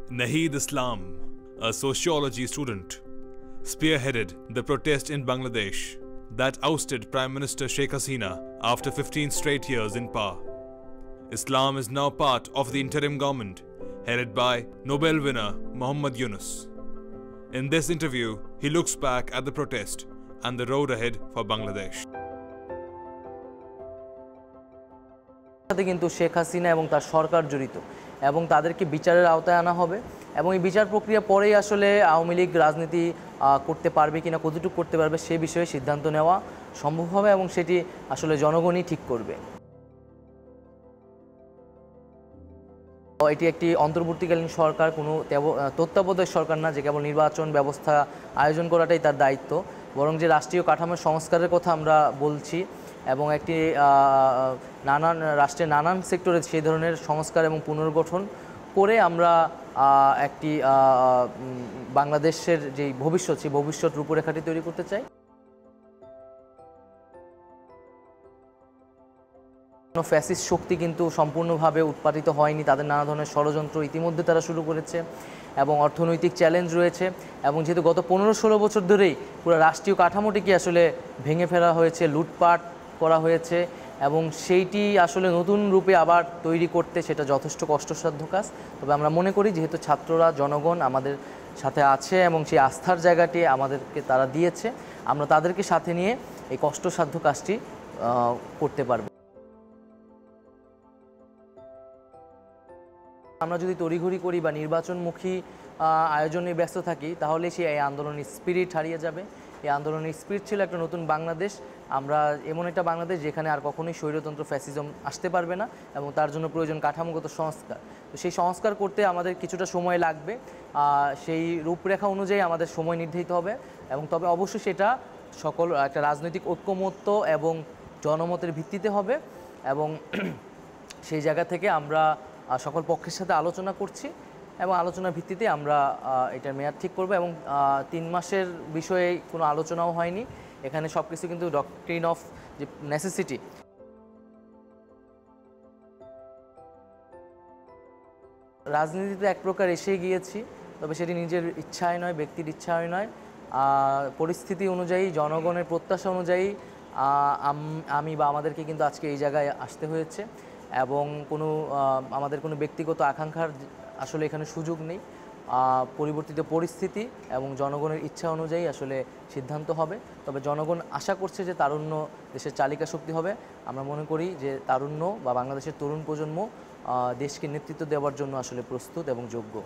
Naheed Islam, a sociology student, spearheaded the protest in Bangladesh that ousted Prime Minister Sheikh Hasina after 15 straight years in power. Islam is now part of the interim government headed by Nobel winner Muhammad Yunus. In this interview, he looks back at the protest and the road ahead for Bangladesh. কিন্তু শেখ হাসিনা এবং তার সরকার জড়িত এবং তাদেরকে বিচারের আওতায় আনা হবে এবং এই বিচার প্রক্রিয়া পরেই আসলে আওয়ামী লীগ রাজনীতি করতে পারবে কিনা কতটুকু করতে পারবে সেই বিষয়ে সিদ্ধান্ত নেওয়া সম্ভব হবে এবং সেটি আসলে জনগণই ঠিক করবে। এটি একটি অন্তর্বর্তীকালীন সরকার, কোনো তত্ত্বাবধায়ক সরকার না যে কেবল নির্বাচন ব্যবস্থা আয়োজন করাটাই তার দায়িত্ব, বরং যে রাষ্ট্রীয় কাঠামোর সংস্কারের কথা আমরা বলছি এবং একটি রাষ্ট্রের নানান সেক্টরে সেই ধরনের সংস্কার এবং পুনর্গঠন করে আমরা একটি বাংলাদেশের যে ভবিষ্যৎ সেই ভবিষ্যৎ রূপরেখাটি তৈরি করতে চাই। ফ্যাসিস্ট শক্তি কিন্তু সম্পূর্ণভাবে উৎপাদিত হয়নি, তাদের নানা ধরনের ষড়যন্ত্র ইতিমধ্যে তারা শুরু করেছে এবং অর্থনৈতিক চ্যালেঞ্জ রয়েছে এবং যেহেতু গত 15-16 বছর ধরেই পুরো রাষ্ট্রীয় কাঠামোটিকে আসলে ভেঙে ফেলা হয়েছে, লুটপাট করা হয়েছে এবং সেইটি আসলে নতুন রূপে আবার তৈরি করতে সেটা যথেষ্ট কষ্টসাধ্য কাজ। তবে আমরা মনে করি যেহেতু ছাত্ররা জনগণ আমাদের সাথে আছে এবং সেই আস্থার জায়গাটি আমাদেরকে তারা দিয়েছে, আমরা তাদেরকে সাথে নিয়ে এই কষ্টসাধ্য কাজটি করতে পারব। আমরা যদি তড়িঘড়ি করি বা নির্বাচনমুখী আয়োজনে ব্যস্ত থাকি তাহলে এই আন্দোলনের স্পিরিট হারিয়ে যাবে। এই আন্দোলনের স্পিরিট ছিল একটা নতুন বাংলাদেশ, আমরা এমন একটা বাংলাদেশ যেখানে আর কখনোই স্বৈরতন্ত্র ফ্যাসিজম আসতে পারবে না এবং তার জন্য প্রয়োজন কাঠামোগত সংস্কার। তো সেই সংস্কার করতে আমাদের কিছুটা সময় লাগবে, সেই রূপরেখা অনুযায়ী আমাদের সময় নির্ধারিত হবে এবং তবে অবশ্যই সেটা সকল একটা রাজনৈতিক ঐক্যমত্য এবং জনমতের ভিত্তিতে হবে এবং সেই জায়গা থেকে আমরা সকল পক্ষের সাথে আলোচনা করছি এবং আলোচনার ভিত্তিতে আমরা এটার মেয়াদ ঠিক করব এবং 3 মাসের বিষয়ে কোনো আলোচনাও হয়নি, এখানে সব কিছু কিন্তু ডক্ট্রিন অফ যে নেসেসিটি। রাজনীতিতে এক প্রকার এসে গিয়েছি, তবে সেটি নিজের ইচ্ছায় নয়, ব্যক্তির ইচ্ছায় নয়, পরিস্থিতি অনুযায়ী জনগণের প্রত্যাশা অনুযায়ী আমি বা আমাদেরকে কিন্তু আজকে এই জায়গায় আসতে হয়েছে এবং আমাদের কোনো ব্যক্তিগত আকাঙ্ক্ষার আসলে এখানে সুযোগ নেই। পরিবর্তিত পরিস্থিতি এবং জনগণের ইচ্ছা অনুযায়ী আসলে সিদ্ধান্ত হবে। তবে জনগণ আশা করছে যে তারুণ্য দেশের চালিকা শক্তি হবে। আমরা মনে করি যে তারুণ্য বা বাংলাদেশের তরুণ প্রজন্ম দেশকে নেতৃত্ব দেওয়ার জন্য আসলে প্রস্তুত এবং যোগ্য।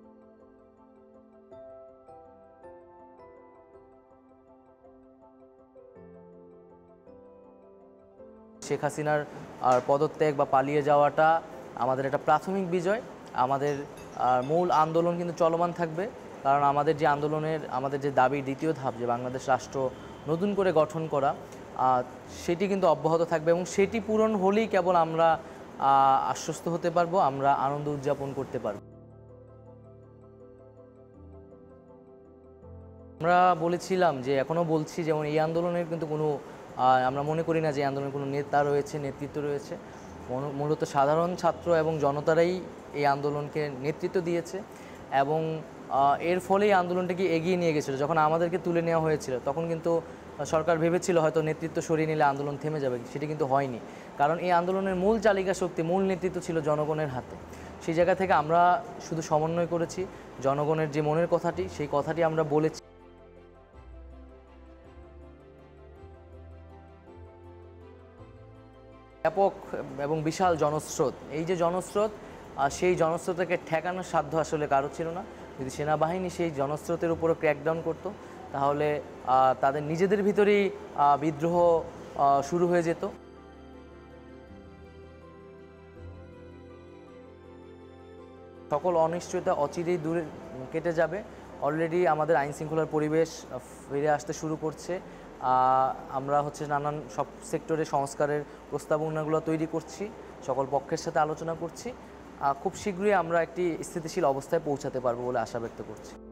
শেখ হাসিনার পদত্যাগ বা পালিয়ে যাওয়াটা আমাদের একটা প্রাথমিক বিজয়। আমাদের মূল আন্দোলন কিন্তু চলমান থাকবে, কারণ আমাদের যে আন্দোলনের আমাদের যে দাবির দ্বিতীয় ধাপ যে বাংলাদেশ রাষ্ট্র নতুন করে গঠন করা, সেটি কিন্তু অব্যাহত থাকবে এবং সেটি পূরণ হলেই কেবল আমরা আশ্বস্ত হতে পারবো, আমরা আনন্দ উদযাপন করতে পারবো। আমরা বলেছিলাম যে এখনও বলছি, যেমন এই আন্দোলনের কিন্তু কোনো আমরা মনে করি না যে আন্দোলনের কোনো নেতা রয়েছে, নেতৃত্ব রয়েছে। মূলত সাধারণ ছাত্র এবং জনতারাই এই আন্দোলনকে নেতৃত্ব দিয়েছে এবং এর ফলেই আন্দোলনটাকে এগিয়ে নিয়ে গেছিলো। যখন আমাদেরকে তুলে নেওয়া হয়েছিল তখন কিন্তু সরকার ভেবেছিল হয়তো নেতৃত্ব সরিয়ে নিলে আন্দোলন থেমে যাবে, সেটি কিন্তু হয়নি, কারণ এই আন্দোলনের মূল চালিকা শক্তি, মূল নেতৃত্ব ছিল জনগণের হাতে। সেই জায়গা থেকে আমরা শুধু সমন্বয় করেছি, জনগণের যে মনের কথাটি সেই কথাটি আমরা বলেছি। ব্যাপক এবং বিশাল জনস্রোত, এই যে জনস্রোত, সেই জনস্রোতকে ঠেকানোর সাধ্য আসলে কারো ছিল না। যদি সেনাবাহিনী সেই জনস্রোতের উপরও ক্র্যাকডাউন করতো তাহলে তাদের নিজেদের ভিতরেই বিদ্রোহ শুরু হয়ে যেত। সকল অনিশ্চয়তা অচিরেই দূরে কেটে যাবে। অলরেডি আমাদের আইন শৃঙ্খলার পরিবেশ ফিরে আসতে শুরু করছে। আমরা নানান সব সেক্টরে সংস্কারের প্রস্তাবনাগুলো তৈরি করছি, সকল পক্ষের সাথে আলোচনা করছি। খুব শীঘ্রই আমরা একটি স্থিতিশীল অবস্থায় পৌঁছাতে পারবো বলে আশা ব্যক্ত করছি।